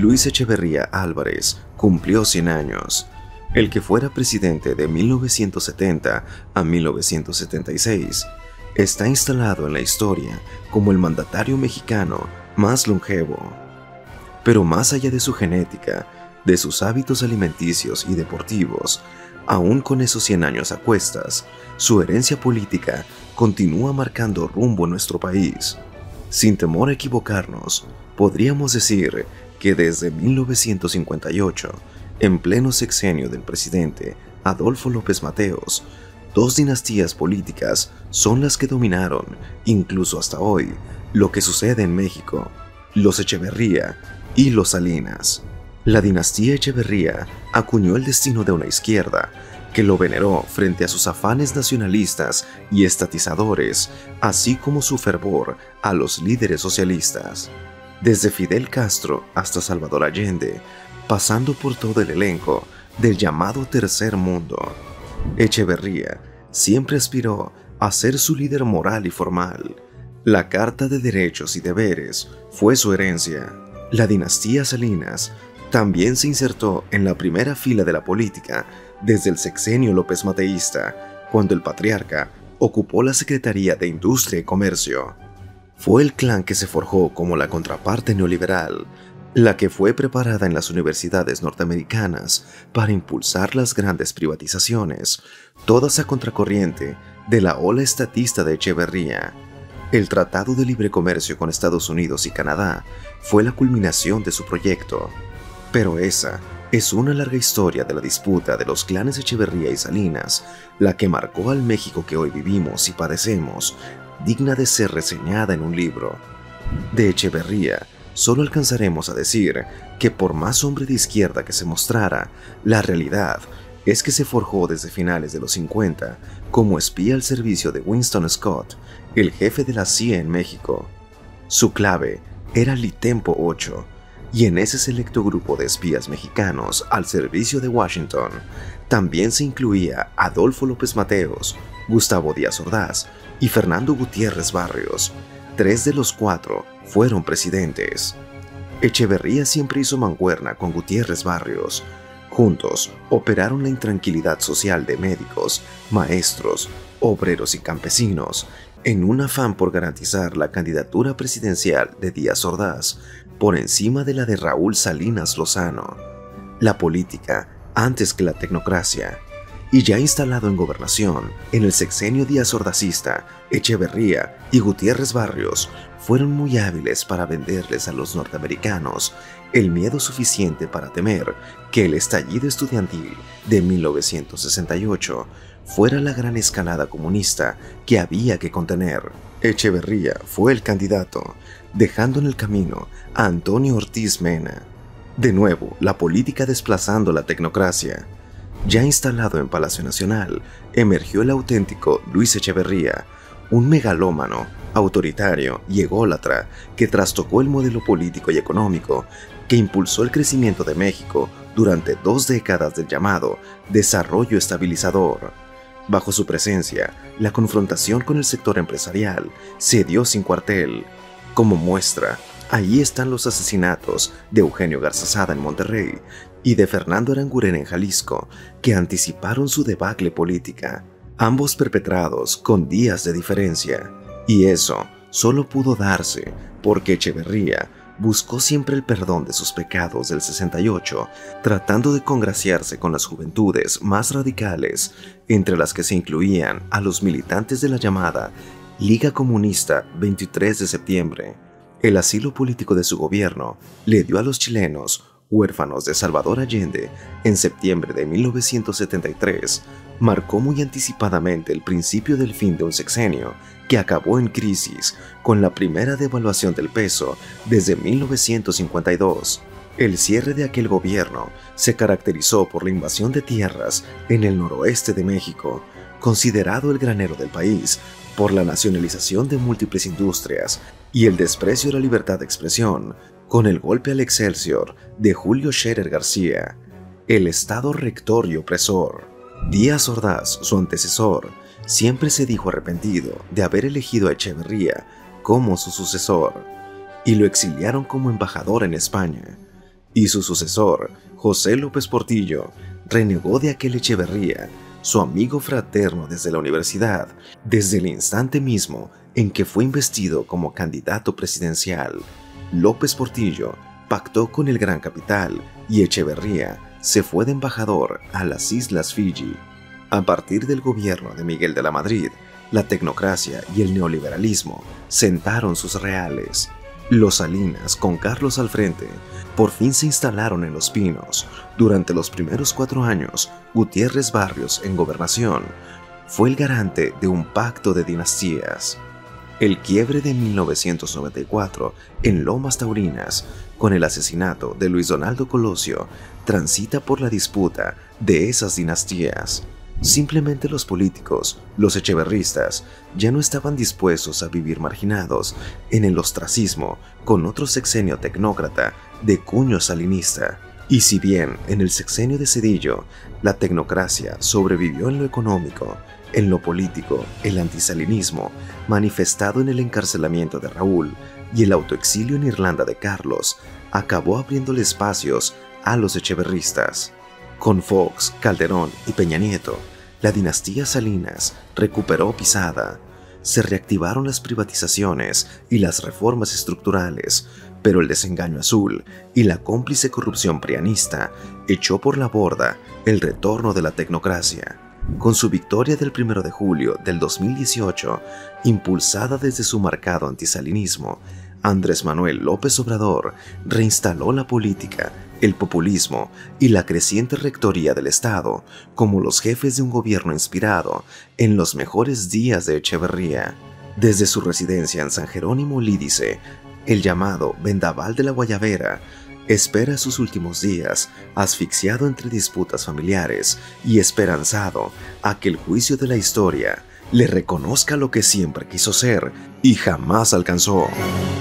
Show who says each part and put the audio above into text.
Speaker 1: Luis Echeverría Álvarez cumplió 100 años. El que fuera presidente de 1970 a 1976 está instalado en la historia como el mandatario mexicano más longevo. Pero más allá de su genética, de sus hábitos alimenticios y deportivos, aún con esos 100 años a cuestas, su herencia política continúa marcando rumbo en nuestro país. Sin temor a equivocarnos, podríamos decir que desde 1958, en pleno sexenio del presidente Adolfo López Mateos, dos dinastías políticas son las que dominaron, incluso hasta hoy, lo que sucede en México: los Echeverría y los Salinas. La dinastía Echeverría acuñó el destino de una izquierda que lo veneró frente a sus afanes nacionalistas y estatizadores, así como su fervor a los líderes socialistas. Desde Fidel Castro hasta Salvador Allende, pasando por todo el elenco del llamado Tercer Mundo, Echeverría siempre aspiró a ser su líder moral y formal. La Carta de Derechos y Deberes fue su herencia. La dinastía Salinas también se insertó en la primera fila de la política desde el sexenio López Mateísta, cuando el patriarca ocupó la Secretaría de Industria y Comercio. Fue el clan que se forjó como la contraparte neoliberal, la que fue preparada en las universidades norteamericanas para impulsar las grandes privatizaciones, todas a contracorriente de la ola estatista de Echeverría. El Tratado de Libre Comercio con Estados Unidos y Canadá fue la culminación de su proyecto. Pero esa es una larga historia de la disputa de los clanes Echeverría y Salinas, la que marcó al México que hoy vivimos y padecemos, digna de ser reseñada en un libro. De Echeverría solo alcanzaremos a decir que por más hombre de izquierda que se mostrara, la realidad es que se forjó desde finales de los 50 como espía al servicio de Winston Scott, el jefe de la CIA en México. Su clave era Litempo 8, y en ese selecto grupo de espías mexicanos al servicio de Washington también se incluía Adolfo López Mateos, Gustavo Díaz Ordaz y Fernando Gutiérrez Barrios. 3 de los 4 fueron presidentes. Echeverría siempre hizo mancuerna con Gutiérrez Barrios. Juntos operaron la intranquilidad social de médicos, maestros, obreros y campesinos en un afán por garantizar la candidatura presidencial de Díaz Ordaz por encima de la de Raúl Salinas Lozano. La política antes que la tecnocracia. Y ya instalado en gobernación, en el sexenio Díaz Ordazista, Echeverría y Gutiérrez Barrios fueron muy hábiles para venderles a los norteamericanos el miedo suficiente para temer que el estallido estudiantil de 1968 fuera la gran escalada comunista que había que contener. Echeverría fue el candidato, dejando en el camino a Antonio Ortiz Mena. De nuevo, la política desplazando la tecnocracia. Ya instalado en Palacio Nacional, emergió el auténtico Luis Echeverría, un megalómano, autoritario y ególatra que trastocó el modelo político y económico que impulsó el crecimiento de México durante 2 décadas del llamado desarrollo estabilizador. Bajo su presencia, la confrontación con el sector empresarial se dio sin cuartel. Como muestra, ahí están los asesinatos de Eugenio Garzazada en Monterrey y de Fernando Aranguren en Jalisco, que anticiparon su debacle política, ambos perpetrados con días de diferencia. Y eso solo pudo darse porque Echeverría buscó siempre el perdón de sus pecados del 68, tratando de congraciarse con las juventudes más radicales, entre las que se incluían a los militantes de la llamada Liga Comunista 23 de septiembre. El asilo político de su gobierno le dio a los chilenos huérfanos de Salvador Allende en septiembre de 1973, marcó muy anticipadamente el principio del fin de un sexenio que acabó en crisis con la primera devaluación del peso desde 1952. El cierre de aquel gobierno se caracterizó por la invasión de tierras en el noroeste de México, considerado el granero del país, por la nacionalización de múltiples industrias y el desprecio a la libertad de expresión, con el golpe al Excelsior de Julio Scherer García, el Estado rector y opresor. Díaz Ordaz, su antecesor, siempre se dijo arrepentido de haber elegido a Echeverría como su sucesor, y lo exiliaron como embajador en España. y su sucesor, José López Portillo, renegó de aquel Echeverría, su amigo fraterno desde la universidad, desde el instante mismo en que fue investido como candidato presidencial. López Portillo pactó con el gran capital y Echeverría se fue de embajador a las Islas Fiji. A partir del gobierno de Miguel de la Madrid, la tecnocracia y el neoliberalismo sentaron sus reales. Los Salinas, con Carlos al frente, por fin se instalaron en Los Pinos. Durante los primeros 4 años, Gutiérrez Barrios, en gobernación, fue el garante de un pacto de dinastías. El quiebre de 1994 en Lomas Taurinas, con el asesinato de Luis Donaldo Colosio, transita por la disputa de esas dinastías. Simplemente los políticos, los echeverristas, ya no estaban dispuestos a vivir marginados en el ostracismo con otro sexenio tecnócrata de cuño salinista. Y si bien en el sexenio de Zedillo la tecnocracia sobrevivió en lo económico, en lo político, el antisalinismo, manifestado en el encarcelamiento de Raúl y el autoexilio en Irlanda de Carlos, acabó abriéndole espacios a los echeverristas. Con Fox, Calderón y Peña Nieto, la dinastía Salinas recuperó pisada. Se reactivaron las privatizaciones y las reformas estructurales, pero el desengaño azul y la cómplice corrupción prianista echó por la borda el retorno de la tecnocracia. Con su victoria del 1 de julio del 2018, impulsada desde su marcado antisalinismo, Andrés Manuel López Obrador reinstaló la política, el populismo y la creciente rectoría del Estado como los jefes de un gobierno inspirado en los mejores días de Echeverría. Desde su residencia en San Jerónimo Lídice, el llamado Vendaval de la Guayabera, espera sus últimos días, asfixiado entre disputas familiares y esperanzado a que el juicio de la historia le reconozca lo que siempre quiso ser y jamás alcanzó.